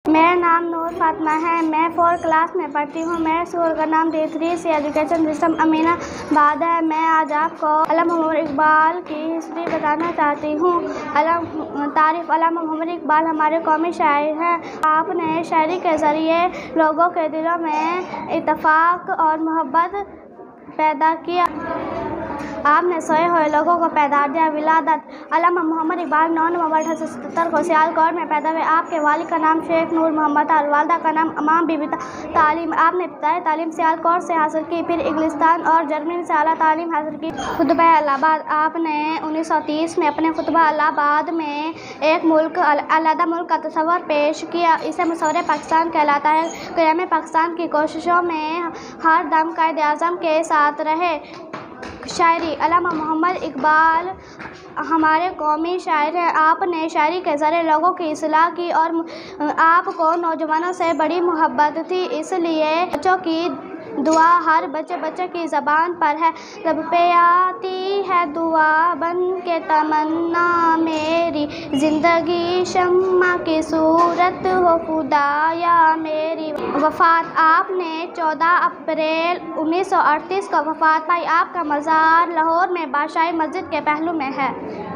میرا نام نور فاطمہ ہے، میں 4 کلاس میں پڑھتی ہوں۔ میرے اسکول کا نام D3 سی ایجوکیشن سسٹم امین آباد ہے۔ میں آج آپ کو علامہ محمد اقبال کی ہسٹری بتانا چاہتی ہوں۔ تعریف: علامہ محمد اقبال ہمارے قومی شاعر ہیں۔ آپ نے شاعری کے ذریعے لوگوں کے دلوں میں اتفاق اور محبت پیدا کی۔ آپ نے سوئے ہوئے لوگوں کو بیدار کیا۔ ولادت: علامہ محمد اقبال 9 نومبر 1877 کو سیالکوٹ میں پیدا ہوئے۔ آپ کے والد کا نام شیخ نور محمد تھا اور والدہ کا نام امام بی بی تھا۔ تعلیم: آپ نے ابتدائی تعلیم سیالکوٹ سے حاصل کی، پھر انگلستان اور جرمنی سے اعلیٰ تعلیم حاصل کی۔ خطبہ الہ آباد: آپ نے 1930 میں اپنے خطبہ الہ آباد میں ایک علیحدہ ملک کا تصور پیش کیا، اسے مصور پاکستان کہلاتا ہے۔ قیام پاکستان کی کوششوں میں ہر دم قائد اعظم کے ساتھ رہے۔ شاعری: علامہ محمد اقبال ہمارے قومی شاعر ہیں۔ آپ نے شاعری کے ذریعے لوگوں کی اصلاح کی اور آپ کو نوجوانوں سے بڑی محبت تھی، اس لیے بچوں کی دعا ہر بچے کی زبان پر ہے۔ لب پہ آتی ہے دعا بن کے تمنا میری، زندگی شمع کی صورت ہو خدایا میری۔ وفات: آپ نے 14 اپریل 1938 کو وفات پائی۔ آپ کا مزار لاہور میں بادشاہی مسجد کے پہلو میں ہے۔